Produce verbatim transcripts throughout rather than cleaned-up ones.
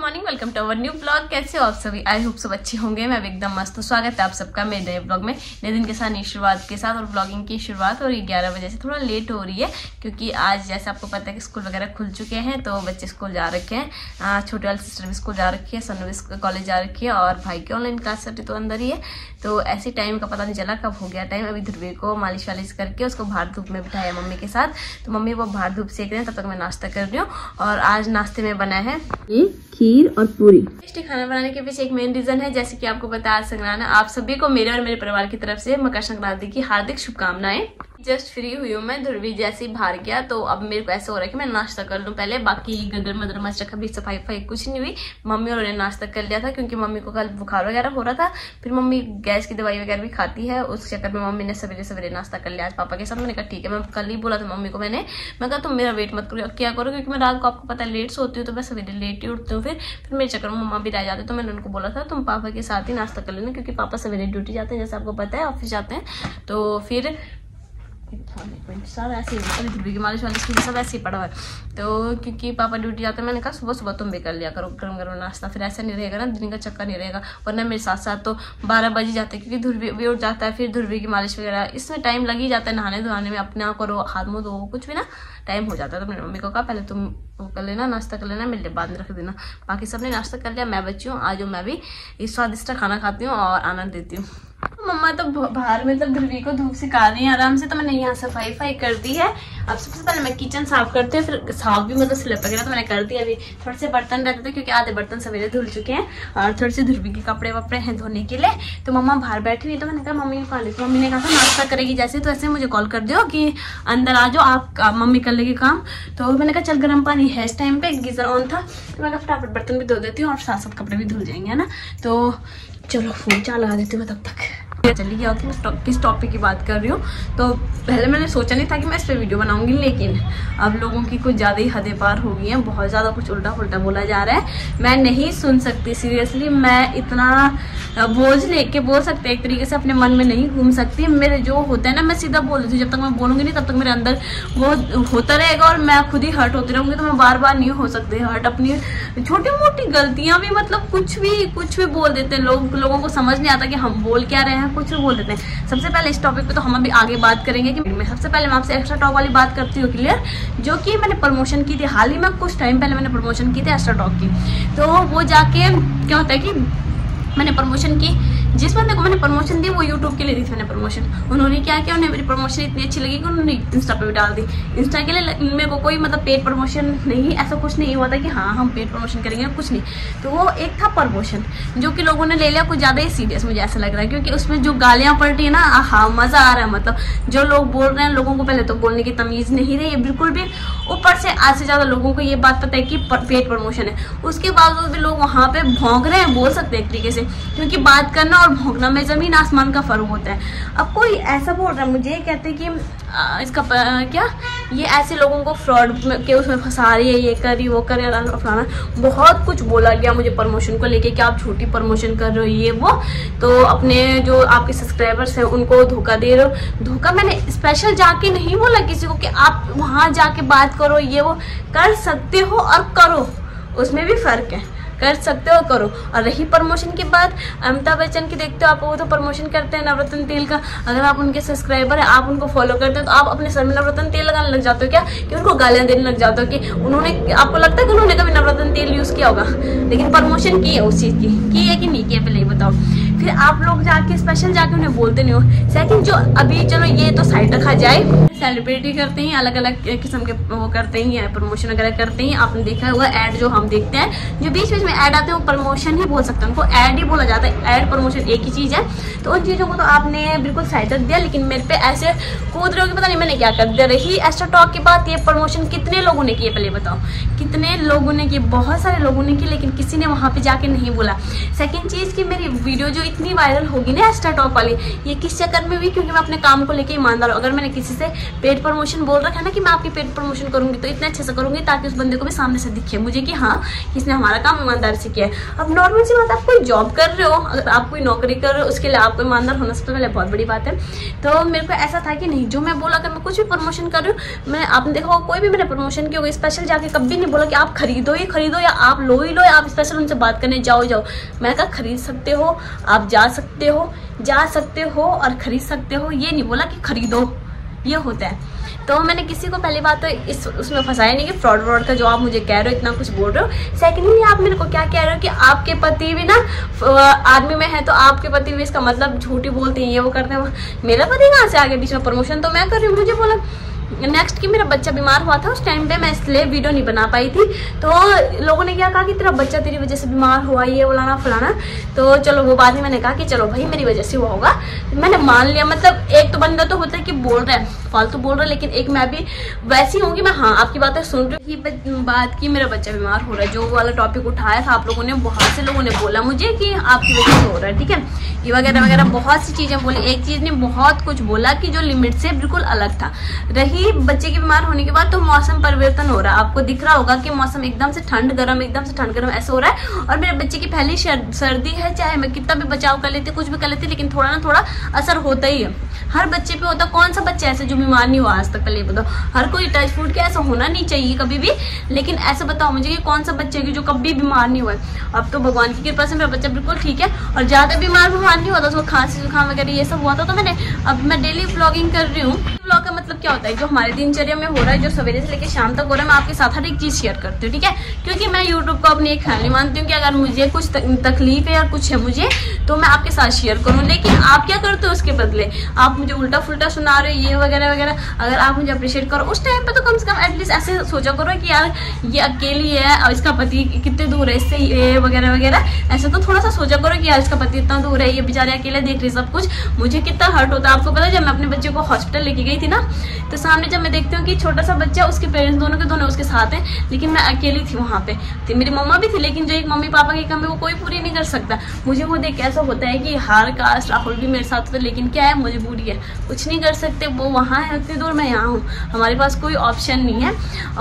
Morning, welcome to our new blog. कैसे हो आप सभी? आई होप सब अच्छे होंगे। मैं भी एकदम मस्त हूँ। स्वागत है आप सबका मेरे नए ब्लॉग में, नए दिन के साथ, नई शुरुआत के साथ। और ब्लॉगिंग की शुरुआत और ग्यारह बजे से थोड़ा लेट हो रही है क्योंकि आज जैसे आपको पता है कि स्कूल वगैरह खुल चुके हैं, तो बच्चे स्कूल जा रखे हैं। छोटे वाली सिस्टर भी स्कूल जा रखी है, सन्नू भी कॉलेज जा रखी है और भाई की ऑनलाइन क्लास चल रही तो अंदर ही है। तो ऐसे टाइम का पता नहीं चला कब हो गया टाइम। अभी ध्रुवी को मालिश वालिश करके उसको बाहर धूप में बिठाया मम्मी के साथ, तो मम्मी वो बाहर धूप सेक रहे हैं, तब तक मैं नाश्ता कर रही हूँ। और आज नाश्ते में बना है खीर और पूरी। टेस्टी खाना बनाने के पीछे एक मेन रीजन है, जैसे कि आपको पता है आज संक्रांति है। आप सभी को मेरे और मेरे परिवार की तरफ से मकर संक्रांति की हार्दिक शुभकामनाएं। जस्ट फ्री हुई हूँ मैं, ध्रुवी जैसे ही बाहर गया तो अब मेरे को ऐसा हो रहा है कि मैं नाश्ता कर लूँ पहले। बाकी गदर मदर मच रखा भी, सफाई वफाई कुछ नहीं हुई। मम्मी और ने नाश्ता कर लिया था क्योंकि मम्मी को कल बुखार वगैरह हो रहा था। फिर मम्मी गैस की दवाई वगैरह भी खाती है, उस चक्कर में मम्मी ने सवेरे सवेरे नाश्ता कर लिया आज पापा के साथ। मैंने कहा ठीक है, मैं कल ही बोला था मम्मी को मैंने मैं कहा तुम मेरा वेट मत करो क्या करो, क्योंकि मैं रात को आपको पता है लेट सोती हूँ, तो मैं सवेरे लेट ही उठती हूँ। फिर फिर मेरे चक्कर में मम्मा भी रह जाते, तो मैंने उनको बोला था तुम पापा के साथ ही नाश्ता कर लेना, क्योंकि पापा सवेरे ड्यूटी जाते हैं, जैसे आपको पता है ऑफिस जाते हैं। तो फिर सब ऐसे ही ध्रुवी की मालिश वालिश की सब ऐसे ही पड़ा हुआ है। तो क्योंकि पापा ड्यूटी जाते हैं, मैंने कहा सुबह सुबह तुम भी कर लिया करो गरम गरम नाश्ता, फिर ऐसा नहीं रहेगा ना, दिन का चक्कर नहीं रहेगा। वरना मेरे साथ साथ तो बारह बजे जाते हैं, क्योंकि ध्रुवी भी उठ जाता है, फिर ध्रुवी की मालिश वगैरह इसमें टाइम लग ही जाता है। नहाने धोने में अपना करो, हाथ मुँह धो, कुछ भी ना टाइम हो जाता है। तो मैंने मम्मी को कहा पहले तुम वो कर लेना, नाश्ता कर लेना, मेरे लिए बाद में रख देना। बाकी सबने नाश्ता कर लिया, मैं बच्ची हूँ। आज मैं भी इस स्वादिष्ट खाना खाती हूँ और आनंद देती हूँ। मम्मा तो बाहर मतलब ध्रुवी को धूप सिखा रही है आराम से, तो मैंने यहाँ सफाई वफाई कर दी है। अब सबसे पहले मैं किचन साफ करती हूँ, फिर साफ भी मतलब स्लिप वगैरह तो मैंने कर दिया। अभी थोड़े से बर्तन रहते थे क्योंकि आधे बर्तन सवेरे धुल चुके हैं और थोड़े से ध्रुवी के कपड़े वपड़े हैं धोने के लिए। तो मम्मा बाहर बैठी हुई, तो मैंने कहा मम्मी को कॉल, मम्मी ने कहा था नाश्ता करेगी जैसे, तो ऐसे मुझे कॉल कर दो कि अंदर आ जाओ आप, मम्मी कर लेगी काम। तो मैंने कहा चल गर्म पानी है इस टाइम पे, गीजर ऑन था, तो मैं फटाफट बर्तन भी धो देती हूँ और साथ साथ कपड़े भी धुल जाएंगे, है ना। तो चलो फोन चार्ज लगा देती हूँ तब तक। चली गया कि मैं किस टॉपिक की बात कर रही हूँ। तो पहले मैंने सोचा नहीं था कि मैं इस पर वीडियो बनाऊंगी, लेकिन अब लोगों की कुछ ज़्यादा ही हदें पार हो गई हैं। बहुत ज़्यादा कुछ उल्टा पुल्टा बोला जा रहा है, मैं नहीं सुन सकती सीरियसली। मैं इतना बोझ लेके बोल सकते एक तरीके से अपने मन में नहीं घूम सकती। मेरे जो होता है ना, मैं सीधा बोल देती हूँ। जब तक मैं बोलूँगी नहीं तब तक मेरे अंदर वो होता रहेगा और मैं खुद ही हर्ट होती रहूँगी। तो मैं बार बार नहीं हो सकती हर्ट। अपनी छोटी मोटी गलतियाँ भी मतलब कुछ भी कुछ भी बोल देते हैं लोग, लोगों को समझ नहीं आता कि हम बोल क्या रहे हैं, कुछ भी बोल देते हैं। सबसे पहले इस टॉपिक पे तो हम अभी आगे बात करेंगे कि मैं सबसे पहले मैं आपसे एक्स्ट्रा टॉक वाली बात करती हूँ क्लियर, जो कि मैंने प्रमोशन की थी हाल ही में, कुछ टाइम पहले मैंने प्रमोशन की थी एक्स्ट्रा टॉक की। तो वो जाके क्या होता है कि मैंने प्रमोशन की, जिस बंदे को मैंने प्रमोशन दी वो यूट्यूब के लिए दी थी मैंने प्रमोशन। उन्होंने क्या किया, उन्हें मेरी प्रमोशन इतनी अच्छी लगी कि उन्होंने इंस्टा पे भी डाल दी। इंस्टा के लिए मेरे को कोई मतलब पेड प्रमोशन नहीं, ऐसा कुछ नहीं हुआ था कि हाँ हम पेड प्रमोशन करेंगे, कुछ नहीं। तो वो एक था प्रमोशन जो कि लोगों ने ले लिया कुछ ज़्यादा ही सीरियस, मुझे ऐसा लग रहा है, क्योंकि उसमें जो गालियाँ पड़ रही है ना, हाँ मज़ा आ रहा है। मतलब जो लोग बोल रहे हैं, लोगों को पहले तो बोलने की तमीज़ नहीं रही है बिल्कुल भी। ऊपर से आज से ज़्यादा लोगों को ये बात पता है कि पेड प्रमोशन है, उसके बावजूद भी लोग वहाँ पे भौंक रहे हैं, बोल सकते हैं एक तरीके से, क्योंकि बात करना और भौंकना में जमीन आसमान का फर्क होता है। अब कोई ऐसा बोल रहा है मुझे, कहते हैं कि आ, इसका आ, क्या ये ऐसे लोगों को फ्रॉड के उसमें फंसा रही है, ये करी वो करे फलाना, बहुत कुछ बोला गया मुझे प्रमोशन को लेके कि आप झूठी प्रमोशन कर रहे हो ये वो। तो अपने जो आपके सब्सक्राइबर्स हैं उनको धोखा दे रहे हो। धोखा मैंने स्पेशल जाके नहीं बोला किसी को कि आप वहाँ जाके बात करो, ये वो कर सकते हो और करो, उसमें भी फर्क है, कर सकते हो करो। और रही प्रमोशन की बात, अमिताभ बच्चन की देखते हो आप, वो तो प्रमोशन करते हैं नवरत्न तेल का। अगर आप उनके सब्सक्राइबर है, आप उनको फॉलो करते हो, तो आप अपने सर में नवरत्न तेल लगाने लग जाते हो क्या, कि उनको गालियां देने लग जाते हो कि उन्होंने, आपको लगता है कि उन्होंने कभी नवरत्न तेल यूज किया होगा, लेकिन प्रमोशन की है उस चीज की, की है कि नहीं की है पहले ये बताओ। फिर आप लोग जाके स्पेशल जाके उन्हें बोलते नहीं हो। सेकंड जो अभी चलो ये तो साइड रखा जाए, सेलिब्रिटी करते हैं, अलग अलग किस्म के वो करते हैं, प्रमोशन वगैरह करते हैं। आपने देखा होगा ऐड जो हम देखते हैं, जो बीच बीच में ऐड आते हैं वो प्रमोशन ही बोल सकते हैं, उनको ऐड ही बोला जाता है। ऐड प्रमोशन एक ही चीज है। तो उन चीजों को तो आपने बिल्कुल साइड रख दिया, लेकिन मेरे पे ऐसे कूद रहे हो कि पता नहीं मैंने क्या कर दिया। रही एक्स्ट्रा टॉक की बात, ये प्रमोशन कितने लोगों ने किए पहले बताओ, कितने लोगों ने किए, बहुत सारे लोगों ने की, लेकिन किसी ने वहां पे जाके नहीं बोला। सेकंड चीज की मेरी वीडियो जो इतनी वायरल होगी ना एक्स्ट्रा टॉक वाली, ये किस चक्कर में हुई, क्योंकि मैं अपने काम को लेके ईमानदार हूँ। अगर मैंने किसी से पेड प्रमोशन बोल रखा है ना कि मैं आपकी पेड प्रमोशन करूंगी, तो इतने अच्छे से करूंगी ताकि उस बंदे को भी सामने से दिखे मुझे कि हाँ किसने हमारा काम ईमानदारी से किया है। अब नॉर्मल सी बात, आप कोई जॉब कर रहे हो, अगर आप कोई नौकरी कर रहे हो, उसके लिए आपको ईमानदार होना सबसे पहले बहुत बड़ी बात है। तो मेरे को ऐसा था कि नहीं, जो मैं बोला, अगर मैं कुछ भी प्रमोशन कर रही हूँ, मैं आपने देखा होगा कोई भी मैंने प्रमोशन किया होगा, स्पेशल जाके कभी नहीं बोला कि आप खरीदो ही खरीदो या आप लो ही लो या आप स्पेशल उनसे बात करने जाओ जाओ। मैं कहा खरीद सकते हो, आप जा सकते हो, जा सकते हो और खरीद सकते हो, ये नहीं बोला कि खरीदो, ये होता है। तो मैंने किसी को पहली बात तो इस उसमें फंसाया नहीं कि फ्रॉड व्रॉड का जो आप मुझे कह रहे हो, इतना कुछ बोल रहे हो। सेकेंडली आप मेरे को क्या कह रहे हो कि आपके पति भी ना आर्मी में है, तो आपके पति भी इसका मतलब झूठी बोलते हैं, ये वो करते हैं। मेरा पति कहाँ से आगे बीच में, प्रमोशन तो मैं कर रही हूँ। मुझे बोला नेक्स्ट कि मेरा बच्चा बीमार हुआ था, उस टाइम पे मैं इसलिए वीडियो नहीं बना पाई थी। तो लोगों ने क्या कहा कि तेरा बच्चा तेरी वजह से बीमार हुआ, ये फलाना फलाना। तो चलो वो बाद में मैंने कहा कि चलो भाई मेरी वजह से हुआ होगा, मैंने मान लिया। मतलब एक तो बंदा तो होता है कि बोल रहा है, फालतू बोल रहा है, लेकिन एक मैं भी वैसी हूँ कि मैं हाँ आपकी बातें सुन रही हूँ। बात की मेरा बच्चा बीमार हो रहा है, जो वाला टॉपिक उठाया था आप लोगों ने, बहुत से लोगों ने बोला मुझे कि आपकी वजह से हो रहा है, ठीक है, ये वगैरह वगैरह बहुत सी चीजें बोली। एक चीज ने बहुत कुछ बोला कि जो लिमिट से बिल्कुल अलग था। रही बच्चे के बीमार होने के बाद, तो मौसम परिवर्तन हो रहा है, आपको दिख रहा होगा कि मौसम एकदम से ठंड गर्म, एकदम से ठंड गर्म ऐसा हो रहा है। और मेरे बच्चे की पहली सर्दी है, चाहे मैं कितना भी बचाव कर लेती, कुछ भी कर लेती, लेकिन थोड़ा ना थोड़ा असर होता ही है, हर बच्चे पे होता। कौन सा बच्चा ऐसे जो बीमार नहीं हुआ आज तक, पहले बताओ। हर कोई टच फूड के ऐसा होना नहीं चाहिए कभी भी, लेकिन ऐसा बताओ मुझे कि कौन सा बच्चा है जो कभी बीमार नहीं हुआ है। अब तो भगवान की कृपा से मेरा बच्चा बिल्कुल ठीक है, और ज्यादा बीमार बीमार नहीं होता, उसको खांसी जुकाम वगैरह ये सब हुआ था। तो मैंने अब मैं डेली व्लॉगिंग कर रही हूँ। व्लॉग का मतलब क्या होता है, जो हमारे दिनचर्या में हो रहा है, जो सवेरे से लेकर शाम तक हो रहा है, मैं आपके साथ हर एक चीज शेयर करती हूँ, ठीक है। क्योंकि मैं यूट्यूब को अपनी एक फैमिली मानती हूँ कि अगर मुझे कुछ तकलीफ है या कुछ है मुझे, तो मैं आपके साथ शेयर करूँ। लेकिन आप क्या करते हो उसके बदले, आप मुझे उल्टा फुल्टा सुना रहे हो, ये वगैरह वगैरह। अगर आप मुझे अप्रिशिएट करो उस टाइम पे, तो कम से कम एटलीस्ट ऐसे सोचा करो कि यार ये अकेली है और इसका पति कितने दूर है इससे, ये वगैरह वगैरह। ऐसा तो थोड़ा सा सोचा करो कि यार इसका पति इतना दूर है, ये बेचारे अकेले देख रही सब कुछ। मुझे कितना हर्ट होता है आपको पता है। जब मैं अपने बच्चे को हॉस्पिटल लेके गई थी ना, तो सामने जब मैं देखती हूँ कि छोटा सा बच्चा, उसके पेरेंट्स दोनों के दोनों उसके साथ हैं, लेकिन मैं अकेली थी वहाँ पे। तो मेरी मम्मा भी थी, लेकिन जो एक मम्मी पापा की कमी वो कोई पूरी नहीं कर सकता। मुझे वो देख ऐसा होता है कि हार काश राहुल भी मेरे साथ होता, लेकिन क्या है, मजबूरी है, कुछ नहीं कर सकते। वो वहाँ है उतनी दूर, मैं यहाँ हूँ, हमारे पास कोई ऑप्शन नहीं है।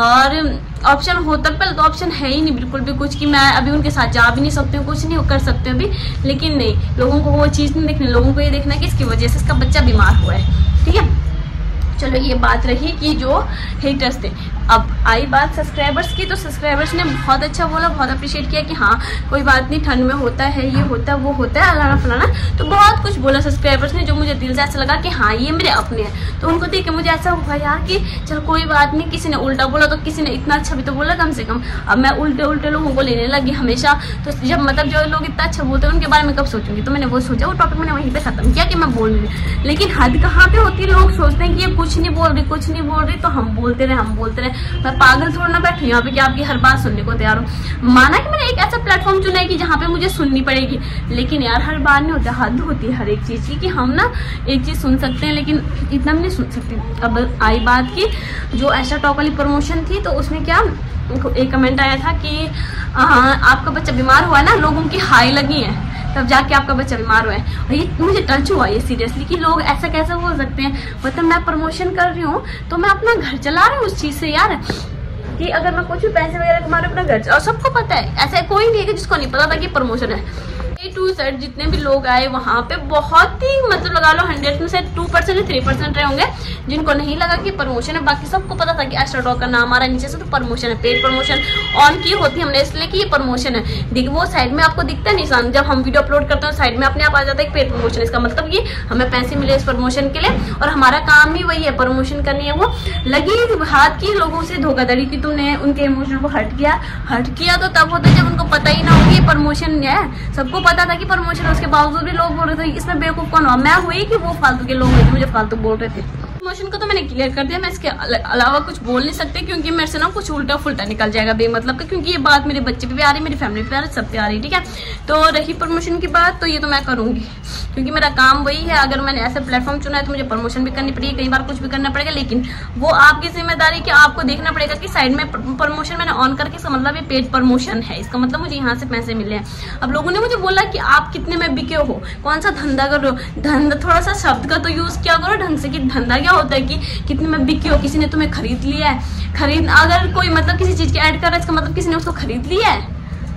और ऑप्शन होता पहले तो ऑप्शन है ही नहीं बिल्कुल भी कुछ, कि मैं अभी उनके साथ जा भी नहीं सकती हूँ, कुछ नहीं कर सकते अभी। लेकिन नहीं, लोगों को वो चीज़ नहीं देखनी, लोगों को ये देखना कि इसकी वजह से इसका बच्चा बीमार हुआ है, ठीक है। चलो ये बात रही कि जो हेटर्स थे। अब आई बात सब्सक्राइबर्स की, तो सब्सक्राइबर्स ने बहुत अच्छा बोला, बहुत अप्रिशिएट किया कि हाँ कोई बात नहीं, ठंड में होता है, ये होता है, वो होता है, अलाना फलाना। तो बहुत कुछ बोला सब्सक्राइबर्स ने, जो मुझे दिल से ऐसा लगा कि हाँ ये मेरे अपने हैं। तो उनको देख के मुझे ऐसा हुआ यार कि चलो कोई बात नहीं, किसी ने उल्टा बोला तो किसी ने इतना अच्छा भी तो बोला कम से कम। अब मैं उल्टे उल्टे लोगों को लेने लगी हमेशा। तो जब मतलब जो लोग इतना अच्छा बोलते हैं उनके बारे में कब सोचूंगी, तो मैंने वो सोचा, वो टॉपिक मैंने वहीं पे खत्म किया कि मैं बोल रही। लेकिन हद कहाँ पे होती है, लोग सोचते हैं कि ये कुछ नहीं बोल रही, कुछ नहीं बोल रही, तो हम बोलते रहे हम बोलते रहे। मैं पागल थोड़ा ना बैठू यहाँ पे कि आपकी हर बात सुनने को तैयार हूँ। माना कि मैंने एक ऐसा प्लेटफॉर्म चुना है कि जहाँ पे मुझे सुननी पड़ेगी, लेकिन यार हर बार नहीं होता, हद होती है हर एक चीज की, कि हम ना एक चीज सुन सकते हैं लेकिन इतना भी नहीं सुन सकते। अब आई बात की जो ऐसा टॉक वाली प्रमोशन थी, तो उसमें क्या एक कमेंट आया था कि आ, आपका बच्चा बीमार हुआ है ना, लोगों की हाई लगी है, तब जाके आपका बच्चा बीमार हुआ है। और ये मुझे टच हुआ ये सीरियसली, कि लोग ऐसा कैसे बोल सकते हैं। मतलब मैं प्रमोशन कर रही हूँ तो मैं अपना घर चला रही हूँ उस चीज से यार, कि अगर मैं कुछ भी पैसे वगैरह कमा रही हूँ अपना घर, और सबको पता है, ऐसा कोई नहीं है कि जिसको नहीं पता था कि प्रमोशन है। ए टू जेड जितने भी लोग आए वहाँ पे, बहुत ही मतलब लगा लो हंड्रेड में से टू परसेंट या थ्री परसेंट रहे होंगे जिनको नहीं लगा कि प्रमोशन है। बाकी सबको पता था कि एस्ट्रोडॉग का नाम आ रहा है नीचे से, तो प्रमोशन है। पेड प्रमोशन ऑन की होती है हमने इसलिए कि ये प्रमोशन है। देखिए वो साइड में आपको दिखता है निशान, जब हम वीडियो अपलोड करते हैं साइड में अपने आप आ जाता है पेड प्रमोशन। इसका मतलब ये हमें पैसे मिले इस प्रमोशन के लिए, और हमारा काम ही वही है, प्रमोशन करनी है। वो लगी हाथ की लोगों से धोखाधड़ी की, तुमने उनके इमोशन को हट किया हट किया तो तब होता है जब उनको पता ही ना हो कि प्रमोशन है। सबको पता था कि प्रमोशन, उसके बावजूद भी लोग बोल रहे थे इसमें बेवकूफ कौन हुआ, मैं हुई कि वो फालतू के लोग हुए मुझे फालतू बोल रहे थे। प्रमोशन को तो मैंने क्लियर कर दिया, मैं इसके अलावा कुछ बोल नहीं सकती, क्योंकि मेरे से ना कुछ उल्टा फुल्टा निकल जाएगा बेमतलब का, क्योंकि ये बात मेरे बच्चे पे भी आ रही है, मेरी फैमिली पे आ रही है, सब पे आ रही है, ठीक है। तो रही प्रमोशन की बात, तो ये तो मैं करूंगी क्योंकि मेरा काम वही है। अगर मैंने ऐसा प्लेटफॉर्म चुना है तो मुझे प्रमोशन भी करनी पड़ेगी, कई बार कुछ भी करना पड़ेगा, लेकिन वो आपकी जिम्मेदारी कि आपको देखना पड़ेगा कि साइड में प्रमोशन मैंने ऑन करके, इसका मतलब ये पेड प्रमोशन है, इसका मतलब मुझे यहाँ से पैसे मिले हैं। अब लोगों ने मुझे बोला कि आप कितने में बिके हो, कौन सा धंधा कर रहे हो। धंधा थोड़ा सा शब्द का तो यूज किया करो ढंग से, कि धंधा क्या होता है कि कितने में बिके हो, किसी ने तुम्हें खरीद लिया है। खरीद अगर कोई मतलब किसी चीज की ऐड कर रहा है, इसका मतलब किसी ने उसको खरीद लिया है,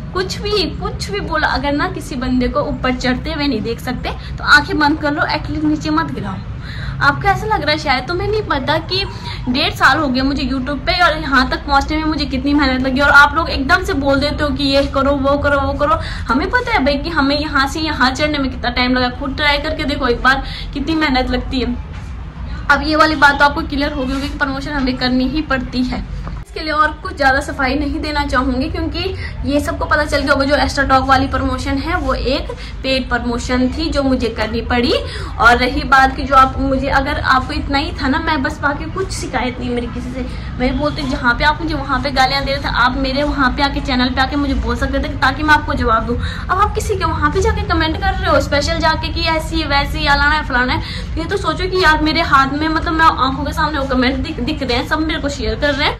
कुछ भी कुछ भी बोला, अगर ना किसी बंदे को ऊपर चढ़ते हुए नहीं देख सकते तो आंखें बंद कर लो, एटलीस्ट नीचे मत गिराओ। आपको ऐसा लग रहा है शायद, तुम्हें नहीं पता कि डेढ़ साल हो गया मुझे यूट्यूब पे और यहाँ तक पहुँचने में मुझे कितनी मेहनत लगी, और आप लोग एकदम से बोल देते हो कि ये करो वो करो वो करो। हमें पता है भाई कि हमें यहाँ से यहाँ चढ़ने में कितना टाइम लगा, खुद ट्राई करके देखो एक बार कितनी मेहनत लगती है। अब ये वाली बात तो आपको क्लियर होगी होगी कि प्रमोशन हमें करनी ही पड़ती है। इसके लिए और कुछ ज्यादा सफाई नहीं देना चाहूंगी, क्योंकि ये सबको पता चल गया होगा जो एक्स्ट्रा टॉक वाली प्रमोशन है वो एक पेड प्रमोशन थी जो मुझे करनी पड़ी। और रही बात की जो आप मुझे, अगर आपको इतना ही था ना, मैं बस बाकी कुछ शिकायत नहीं मेरी किसी से। मैं बोलती जहाँ पे आप मुझे वहाँ पे गालियां दे रहे थे, आप मेरे वहाँ पे आके चैनल पे आके मुझे बोल सकते थे ताकि मैं आपको जवाब दूँ। अब आप किसी के वहाँ पे जाके कमेंट कर रहे हो स्पेशल जाके कि ऐसी वैसी अलाना है फलाना है, ये तो सोचो कि यार मेरे हाथ में, मतलब मैं आंखों के सामने वो कमेंट दिख, दिख रहे हैं, सब मेरे को शेयर कर रहे हैं।